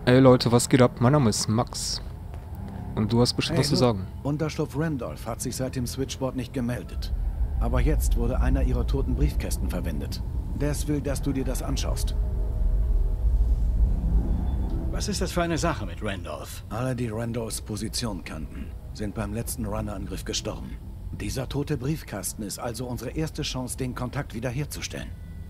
Ey Leute, was geht ab? Mein Name ist Max. Und du hast bestimmt was zu sagen. Unterschlupf Randolph hat sich seit dem Switchboard nicht gemeldet. Aber jetzt wurde einer ihrer toten Briefkästen verwendet. Des will, dass du dir das anschaust. Was ist das für eine Sache mit Randolph? Alle, die Randolphs Position kannten, sind beim letzten Runner-Angriff gestorben. Dieser tote Briefkasten ist also unsere erste Chance, den Kontakt wiederherzustellen.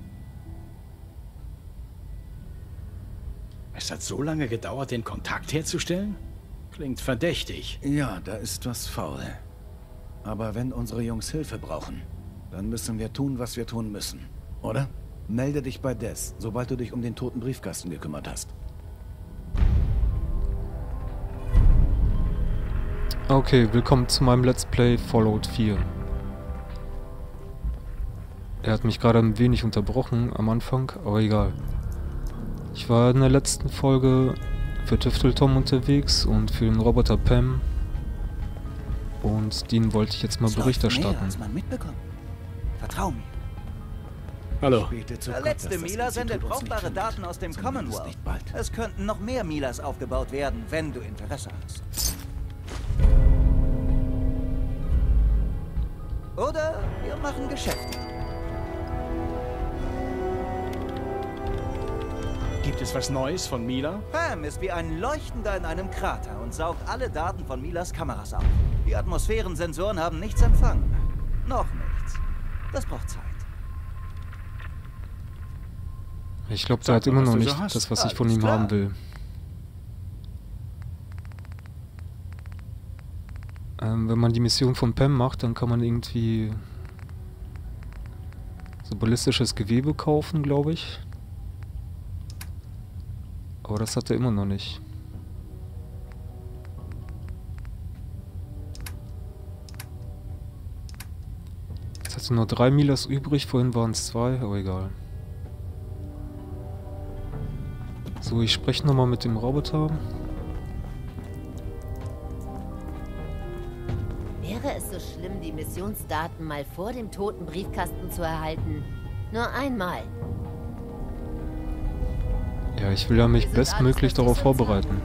Es hat so lange gedauert, den Kontakt herzustellen? Klingt verdächtig. Ja, da ist was faul. Aber wenn unsere Jungs Hilfe brauchen, dann müssen wir tun, was wir tun müssen. Oder? Melde dich bei Des, sobald du dich um den toten Briefkasten gekümmert hast. Okay, willkommen zu meinem Let's Play Fallout 4. Er hat mich gerade ein wenig unterbrochen am Anfang, aber egal. Ich war in der letzten Folge für Tüftel Tom unterwegs und für den Roboter Pam. Und den wollte ich jetzt mal Bericht erstatten. Als man mitbekommt. Vertrau mir. Hallo. Der letzte Mila sendet brauchbare Daten aus dem Commonwealth. Es könnten noch mehr Milas aufgebaut werden, wenn du Interesse hast. Oder wir machen Geschäfte. Gibt es was Neues von Mila? Pam ist wie ein Leuchtender in einem Krater und saugt alle Daten von Milas Kameras auf. Die Atmosphärensensoren haben nichts empfangen. Noch nichts. Das braucht Zeit. Ich glaube, der hat immer noch nicht das, was ich von ihm haben will. Wenn man die Mission von Pam macht, dann kann man irgendwie so ballistisches Gewebe kaufen, glaube ich. Aber das hat er immer noch nicht. Jetzt hat er nur 3 Milas übrig, vorhin waren es 2, aber egal. So, ich spreche nochmal mit dem Roboter. Wäre es so schlimm, die Missionsdaten mal vor dem toten Briefkasten zu erhalten? Nur einmal. Ja, ich will ja mich bestmöglich darauf vorbereiten.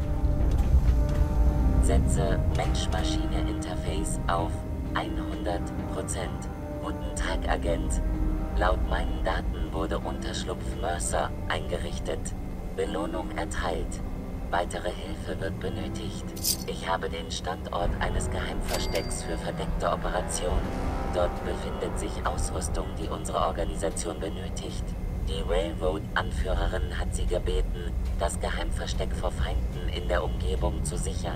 Setze Mensch-Maschine-Interface auf 100%. Guten Tag, Agent. Laut meinen Daten wurde Unterschlupf Mercer eingerichtet. Belohnung erteilt. Weitere Hilfe wird benötigt. Ich habe den Standort eines Geheimverstecks für verdeckte Operationen. Dort befindet sich Ausrüstung, die unsere Organisation benötigt. Die Railroad-Anführerin hat sie gebeten, das Geheimversteck vor Feinden in der Umgebung zu sichern.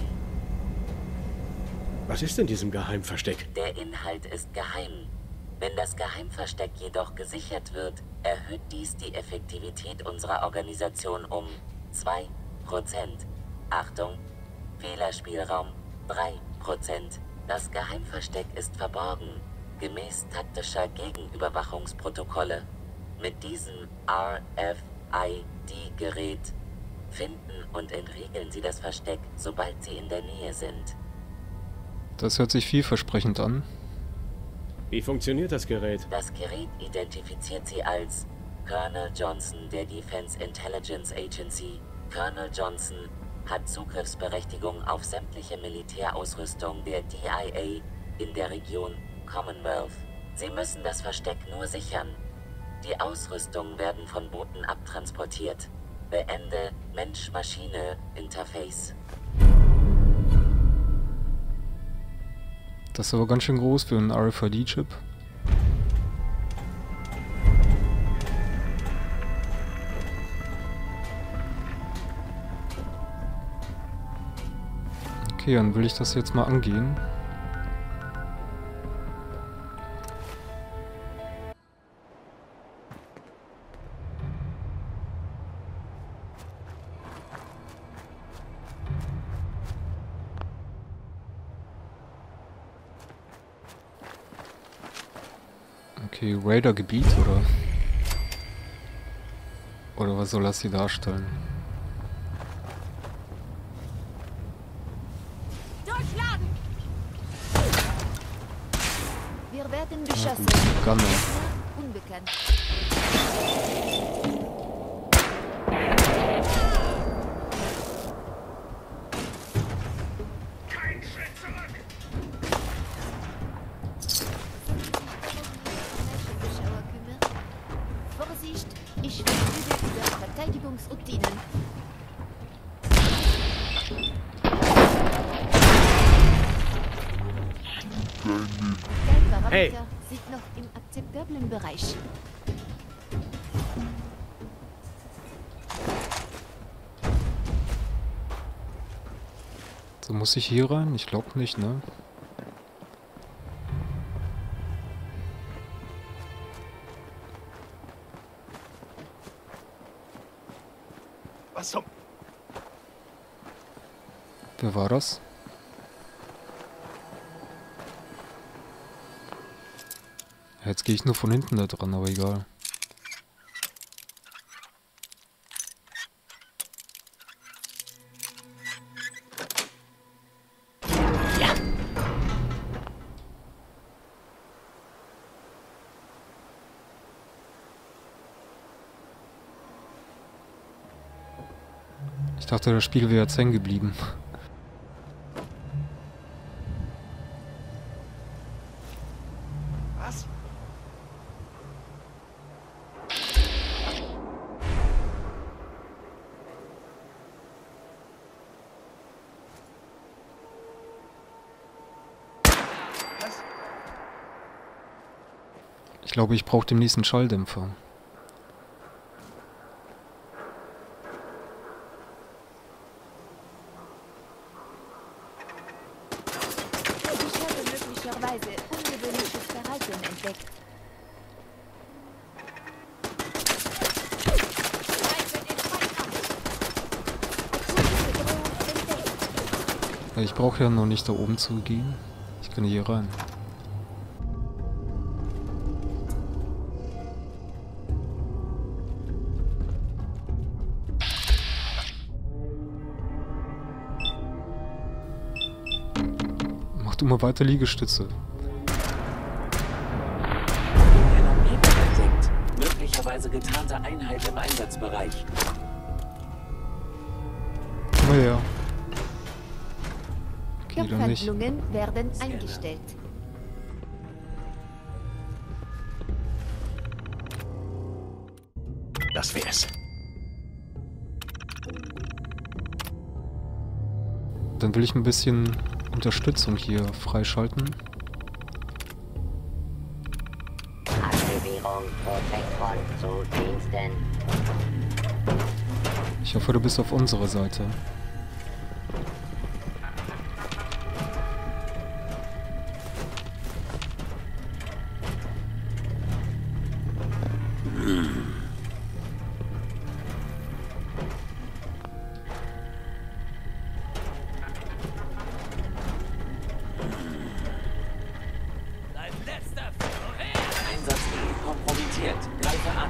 Was ist in diesem Geheimversteck? Der Inhalt ist geheim. Wenn das Geheimversteck jedoch gesichert wird, erhöht dies die Effektivität unserer Organisation um 2%. Achtung, Fehlerspielraum 3%. Das Geheimversteck ist verborgen, gemäß taktischer Gegenüberwachungsprotokolle. Mit diesem RFID-Gerät finden und entriegeln Sie das Versteck, sobald Sie in der Nähe sind. Das hört sich vielversprechend an. Wie funktioniert das Gerät? Das Gerät identifiziert Sie als Colonel Johnson der Defense Intelligence Agency. Colonel Johnson hat Zugriffsberechtigung auf sämtliche Militärausrüstung der DIA in der Region Commonwealth. Sie müssen das Versteck nur sichern. Die Ausrüstung werden von Booten abtransportiert. Beende Mensch-Maschine-Interface. Das ist aber ganz schön groß für einen RFID-Chip. Okay, dann will ich das jetzt mal angehen. Okay, Raider-Gebiet oder was soll das hier darstellen? Durchladen! Wir werden beschossen. Gunner. Unbekannt. Routinen. Der Parameter Hey. sind noch im akzeptablen Bereich. So, muss ich hier rein? Ich glaube nicht, ne? Was zum... Wer war das? Jetzt gehe ich nur von hinten da dran, aber egal. Ich dachte, das Spiel wäre jetzt hängen geblieben. Was? Was? Ich glaube, ich brauche demnächst einen Schalldämpfer. Ich habe möglicherweise ungewöhnliches Verhalten entdeckt. Greife den Feind an. Akute Bedrohung entdeckt. Ja, ich brauche ja noch nicht da oben zu gehen. Ich kann hier rein. Mach du mal weiter Liegestütze. Phänomen entdeckt. Möglicherweise getarnte Einheit im Einsatzbereich. Komm mal her. Okay, dann nicht. Kampfhandlungen werden eingestellt. Das wär's. Dann will ich ein bisschen Unterstützung hier freischalten. Aktivierung Protektron zu Diensten. Ich hoffe, du bist auf unserer Seite. Einsatzgebiet kompromittiert. Greife an.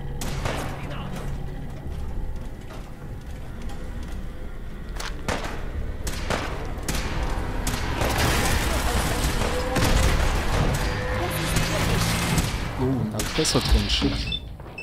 Oh, ein Aggressor drin, shit.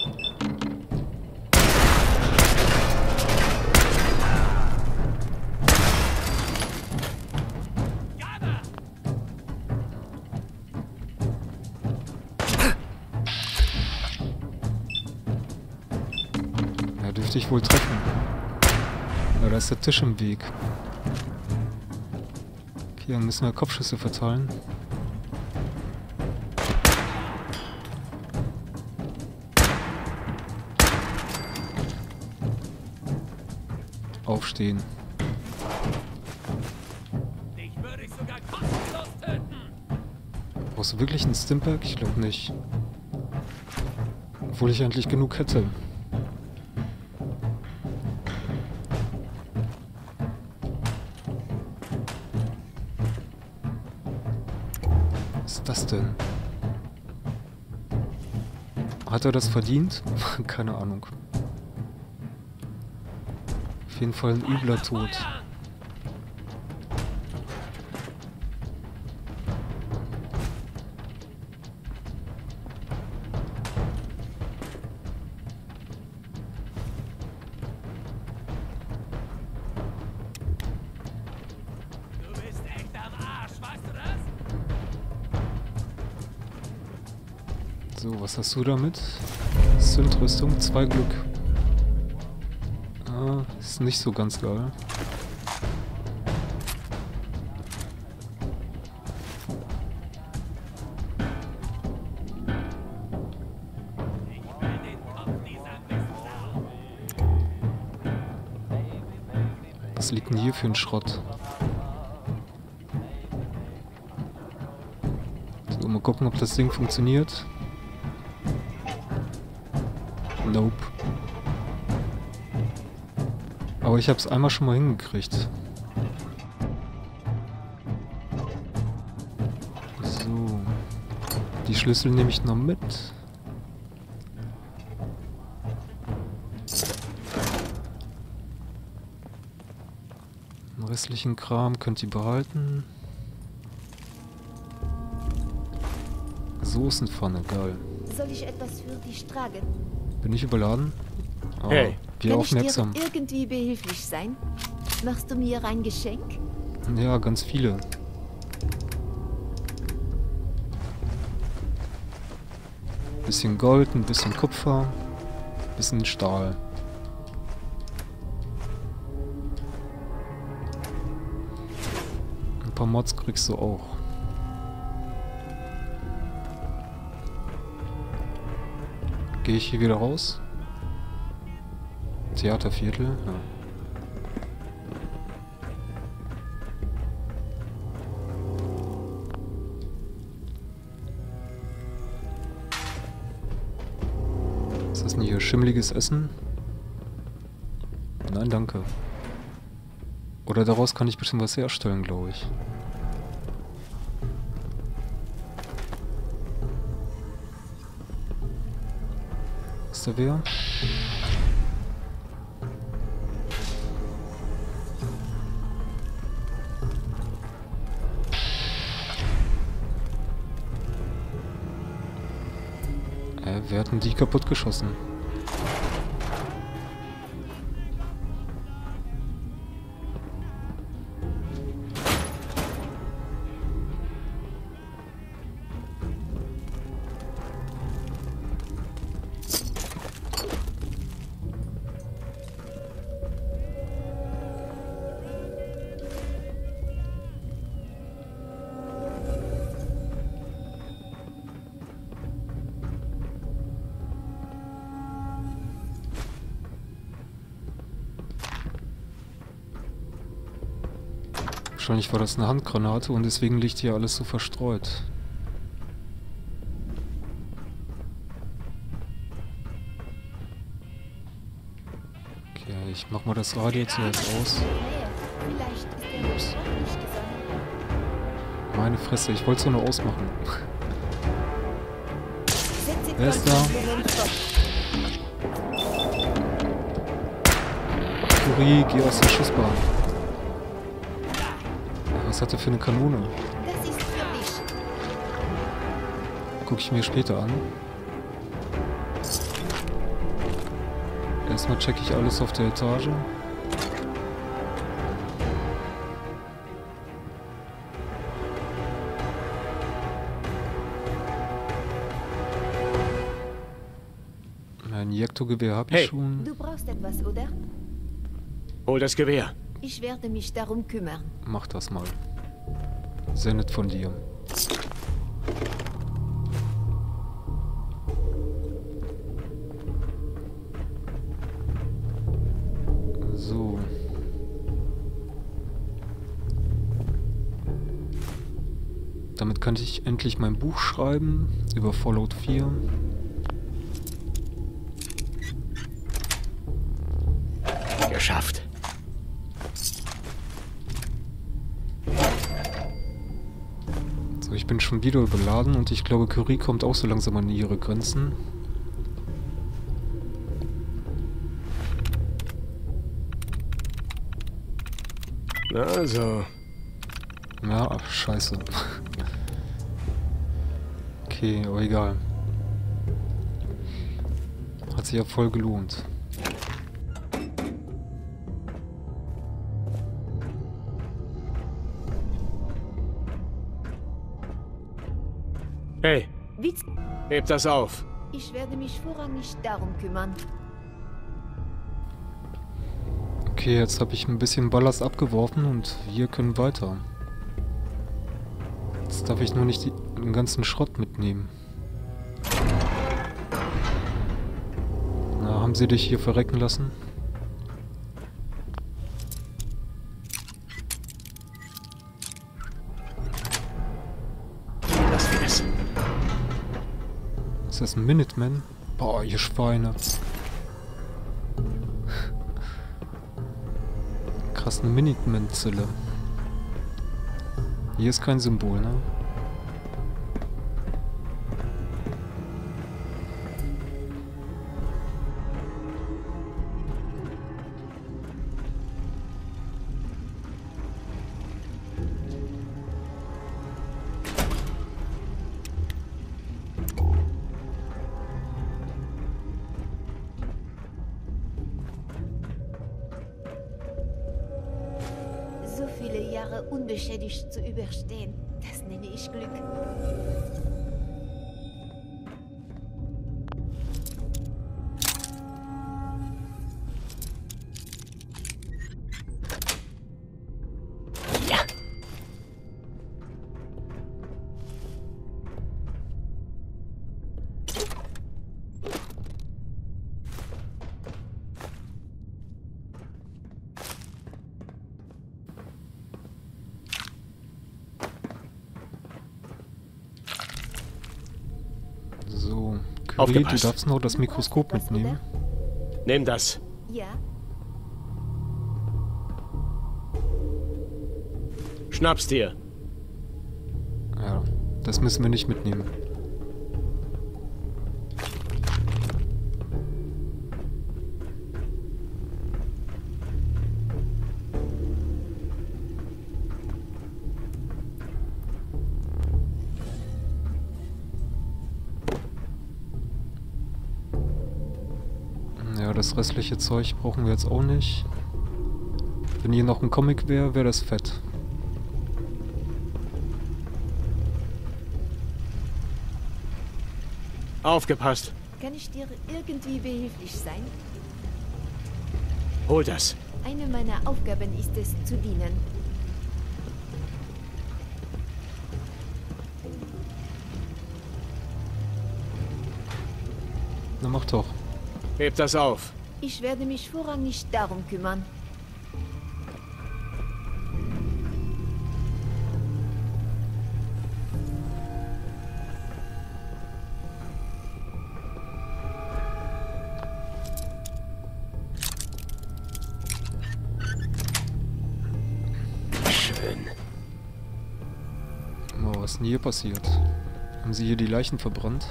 Ja, dürfte ich wohl treffen. Ja, da ist der Tisch im Weg. Okay, dann müssen wir Kopfschüsse verteilen. Aufstehen. Brauchst du wirklich einen Stimpak? Ich glaube nicht. Obwohl ich eigentlich genug hätte. Was ist das denn? Hat er das verdient? Keine Ahnung. Auf jeden Fall ein übler Tod. So, was hast du damit? Synth-Rüstung, 2 Glück. Ist nicht so ganz geil. Was liegt denn hier für ein Schrott? So, mal gucken, ob das Ding funktioniert. Nope. Aber ich habe es einmal schon mal hingekriegt. So. Die Schlüssel nehme ich noch mit. Den restlichen Kram könnt ihr behalten. Soßenpfanne, geil. Soll ich etwas für dich tragen? Bin ich überladen? Oh, Hey. wie Kann aufmerksam. ich dir irgendwie behilflich sein? Machst du mir ein Geschenk? Ja, ganz viele. Bisschen Gold, ein bisschen Kupfer, bisschen Stahl. Ein paar Mods kriegst du auch. Gehe ich hier wieder raus? Theaterviertel? Ja. Was ist denn hier? Schimmeliges Essen? Nein, danke. Oder daraus kann ich bestimmt was herstellen, glaube ich. Ist da wer? Wer hat denn die kaputt geschossen? Wahrscheinlich war das eine Handgranate und deswegen liegt hier alles so verstreut. Okay, ich mach mal das Radio zuerst aus. Vielleicht ist er noch nicht gesonnen. Meine Fresse, ich wollte es nur ausmachen. Setze Wer ist da? Kontrollblumen fort. Curie, geh aus der Schussbahn. Was hat er für eine Kanone? Das ist für dich. Guck ich mir später an. Erstmal checke ich alles auf der Etage. Ein Injektorgewehr habe ich Hey. schon. Du brauchst etwas, oder? Hol das Gewehr. Ich werde mich darum kümmern. Mach das mal. Sehr nett von dir. So. Damit kann ich endlich mein Buch schreiben über Fallout 4. Geschafft. So, ich bin schon wieder überladen und ich glaube, Curie kommt auch so langsam an ihre Grenzen. Also, Ja, ach, scheiße. Okay, aber egal. Hat sich ja voll gelohnt. hey, Witz. heb das auf. Ich werde mich vorrangig darum kümmern. Okay, jetzt habe ich ein bisschen Ballast abgeworfen und wir können weiter. Jetzt darf ich nur nicht den ganzen Schrott mitnehmen. Na, haben sie dich hier verrecken lassen? Lass wir es. Ist das ein Minuteman? Boah, ihr Schweine. Krass, eine Minuteman-Zelle. Hier ist kein Symbol, ne? So viele Jahre unbeschädigt zu überstehen, das nenne ich Glück. Ja. So, Curie, du Aufgepasst. darfst noch das Mikroskop Was, mitnehmen. Nimm das. Ja, Schnapp's dir. Ja, das müssen wir nicht mitnehmen. Ja, das restliche Zeug brauchen wir jetzt auch nicht. Wenn hier noch ein Comic wäre, wäre das fett. Aufgepasst. kann ich dir irgendwie behilflich sein? Hol das. Eine meiner Aufgaben ist es, zu dienen. Na mach doch. Heb das auf. Ich werde mich vorrangig darum kümmern. Schön. Oh, was ist denn hier passiert? Haben sie hier die Leichen verbrannt?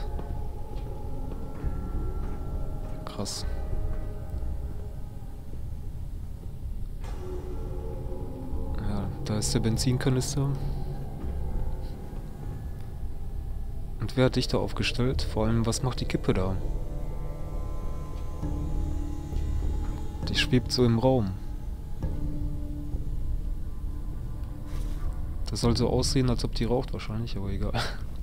Krass. Ja, da ist der Benzinkanister. Und wer hat dich da aufgestellt? Vor allem, was macht die Kippe da? Die schwebt so im Raum. Das soll so aussehen, als ob die raucht wahrscheinlich, aber egal.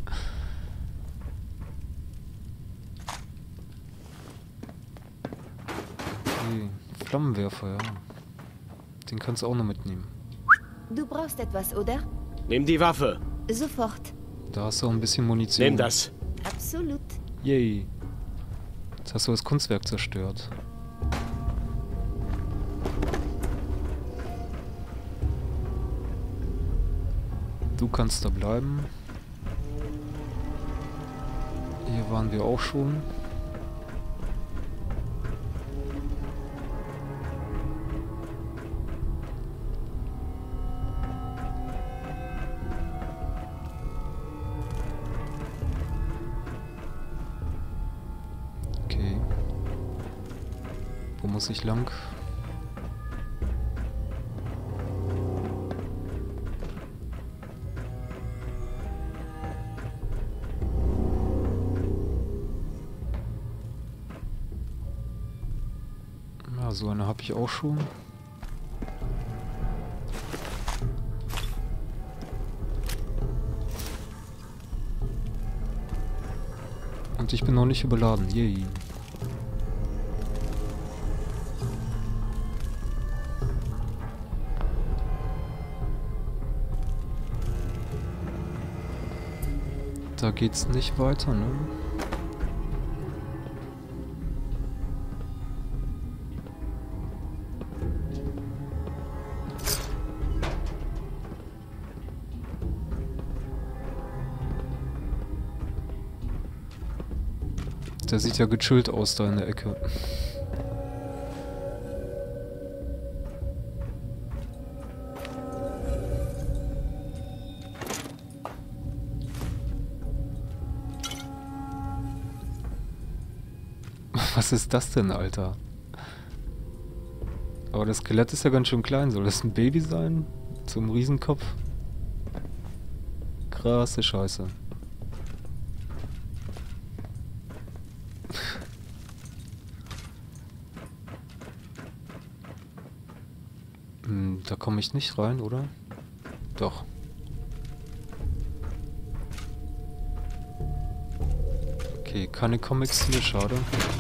Okay, Flammenwerfer, ja. Den kannst du auch noch mitnehmen. Du brauchst etwas, oder? Nimm die Waffe. Sofort. Da hast du auch ein bisschen Munition. Nimm das. Absolut. Yay. Jetzt hast du das Kunstwerk zerstört. Du kannst da bleiben. Hier waren wir auch schon. Okay. Wo muss ich lang? Ja, so eine habe ich auch schon. Und ich bin noch nicht überladen. Yay. Da geht's nicht weiter, ne? Der sieht ja gechillt aus da in der Ecke. Was ist das denn, Alter? Aber das Skelett ist ja ganz schön klein. Soll das ein Baby sein? Zum Riesenkopf? Krasse Scheiße. Da komme ich nicht rein, oder? Doch. Okay, keine Comics hier, schade.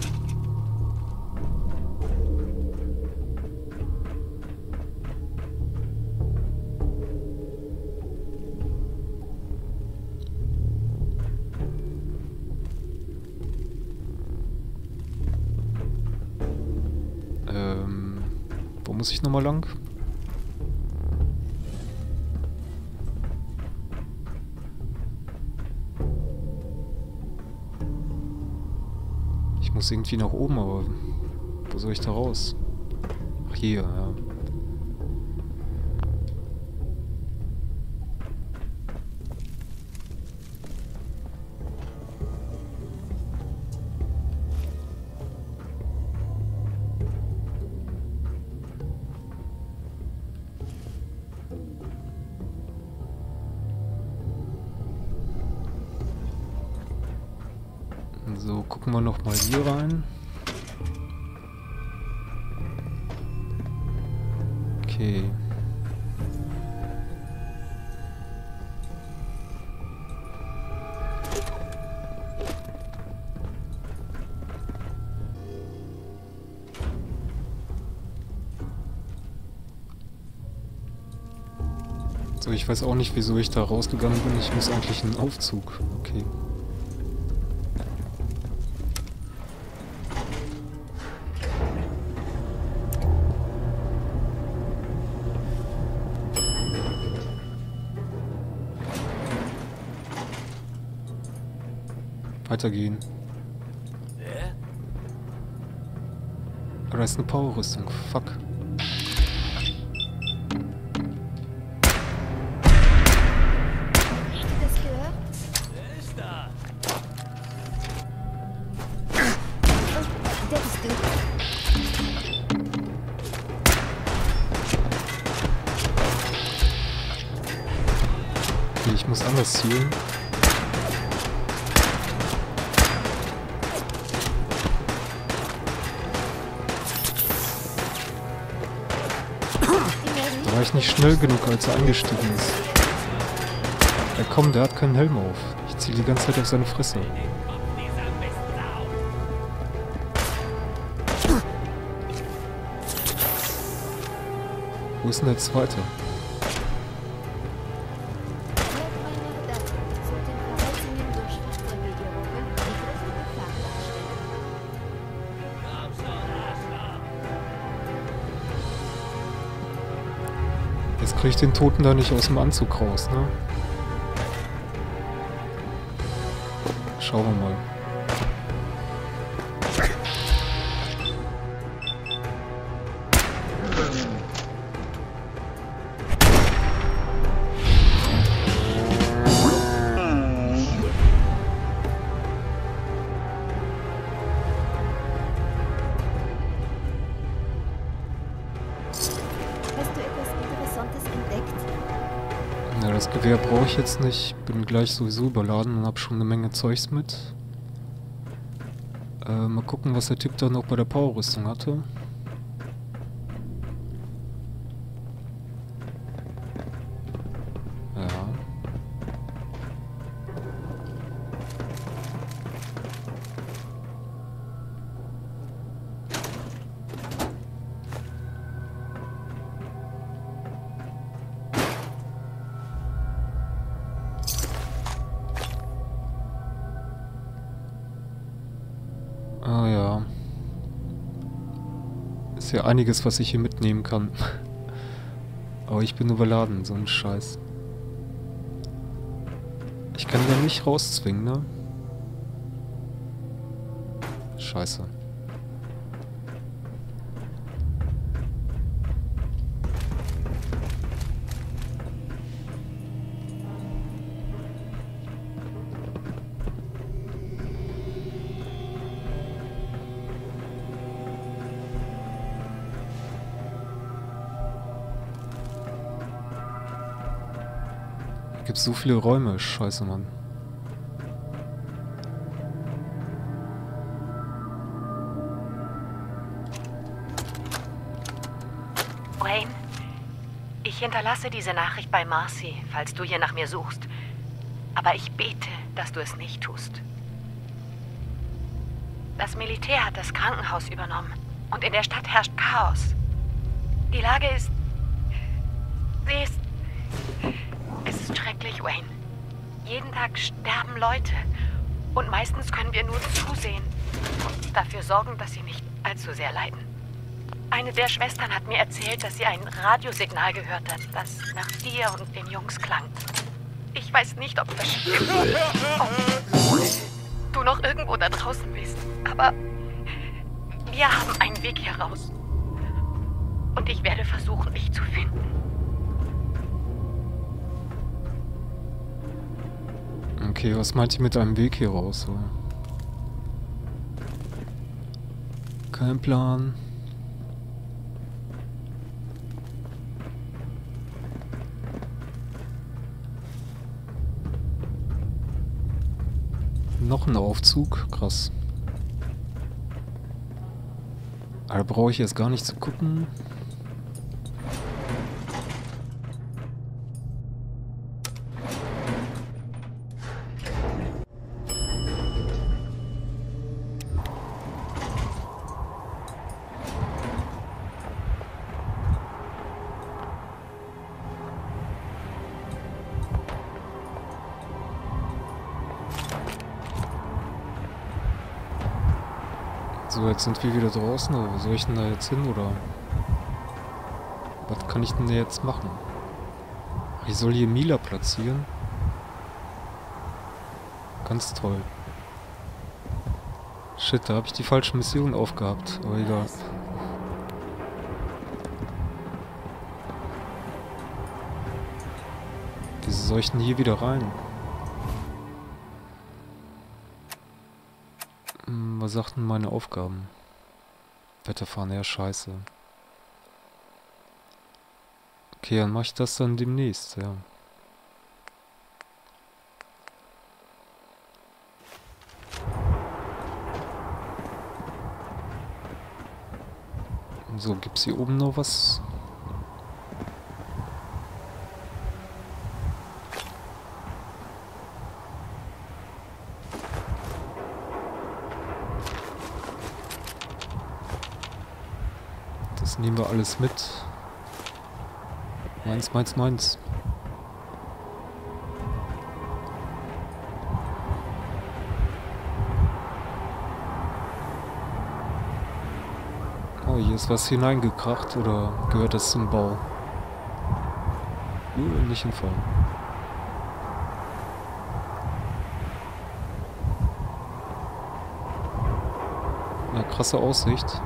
Wo muss ich nochmal lang? Ich muss irgendwie nach oben, aber wo soll ich da raus? Ach, hier, ja. So, gucken wir noch mal hier rein. Okay. So, ich weiß auch nicht, wieso ich da rausgegangen bin. Ich muss eigentlich einen Aufzug. Okay. Weitergehen. Da ist eine Powerrüstung. Fuck. Das gehört? Wer ist da? Der bist du. Okay, ich muss anders zielen. Da war ich nicht schnell genug, als er eingestiegen ist. Ja komm, der hat keinen Helm auf. Ich ziele die ganze Zeit auf seine Fresse. Wo ist denn der zweite? Jetzt kriege ich den Toten da nicht aus dem Anzug raus, ne? Schauen wir mal. Hast du etwas Interessantes entdeckt? Ja, das Gewehr brauche ich jetzt nicht. Bin gleich sowieso überladen und habe schon eine Menge Zeugs mit. Mal gucken, was der Typ da noch bei der Powerrüstung hatte. Ja. Ist ja einiges, was ich hier mitnehmen kann. Aber ich bin überladen, so ein Scheiß. Ich kann den nicht rauszwingen, ne? Scheiße. Gibt so viele Räume, scheiße, Mann. Wayne, ich hinterlasse diese Nachricht bei Marcy, falls du hier nach mir suchst. Aber ich bete, dass du es nicht tust. Das Militär hat das Krankenhaus übernommen und in der Stadt herrscht Chaos. Die Lage ist... Es ist schrecklich, Wayne. Jeden Tag sterben Leute. Und meistens können wir nur zusehen und dafür sorgen, dass sie nicht allzu sehr leiden. Eine der Schwestern hat mir erzählt, dass sie ein Radiosignal gehört hat, das nach dir und den Jungs klang. Ich weiß nicht, ob das stimmt. Ob du noch irgendwo da draußen bist. Aber wir haben einen Weg hier raus. Und ich werde versuchen, dich zu finden. Okay, was meint ihr mit einem Weg hier raus? So? Kein Plan. Noch ein Aufzug? Krass. Da brauche ich jetzt gar nicht zu gucken. So, jetzt sind wir wieder draußen, aber wo soll ich denn da jetzt hin, oder? Was kann ich denn jetzt machen? Ich soll hier Mila platzieren? Ganz toll. Shit, da habe ich die falsche Mission aufgehabt, aber egal. Wieso soll ich denn hier wieder rein? Was sagten meine Aufgaben? Weiterfahren, ja, scheiße. Okay, dann mache ich das dann demnächst, ja. So, gibt's hier oben noch was? Das nehmen wir alles mit. Meins, meins, meins. Oh, hier ist was hineingekracht, oder gehört das zum Bau? Nicht hinfallen. Na, krasse Aussicht.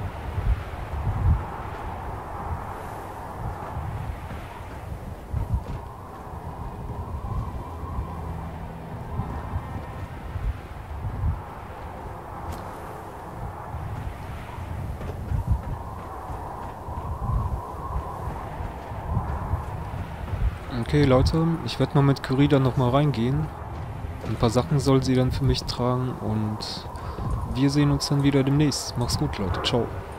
Okay, Leute, ich werde mal mit Curie dann nochmal reingehen. Ein paar Sachen soll sie dann für mich tragen und wir sehen uns dann wieder demnächst. Macht's gut, Leute. Ciao.